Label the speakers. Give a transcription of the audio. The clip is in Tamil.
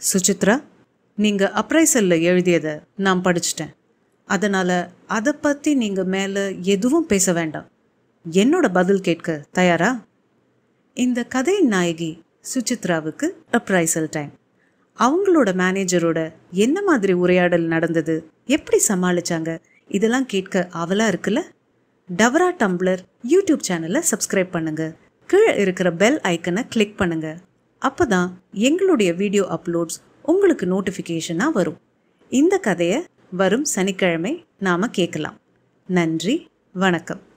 Speaker 1: சுசித்ரா, நீங்கள் அப்ரைசலில் எழுதியதை நான் படிச்சிட்டேன். அதனால் அதை பற்றி நீங்கள் மேலே எதுவும் பேச வேண்டாம். என்னோட பதில் கேட்க தயாரா? இந்த கதையின் நாயகி சுசித்ராவுக்கு அப்ரைசல் டைம். அவங்களோட மேனேஜரோட என்ன மாதிரி உரையாடல் நடந்தது, எப்படி சமாளிச்சாங்க, இதெல்லாம் கேட்க ஆவலாக இருக்குல்ல? டவரா டம்ப்ளர் யூடியூப் சேனலை சப்ஸ்கிரைப் பண்ணுங்க. கீழே இருக்கிற பெல் ஐக்கனை கிளிக் பண்ணுங்க. அப்போதான் எங்களுடைய வீடியோ அப்லோட்ஸ் உங்களுக்கு நோட்டிஃபிகேஷனாக வரும். இந்த கதையை வரும் சனிக்கிழமை நாம் கேட்கலாம். நன்றி, வணக்கம்.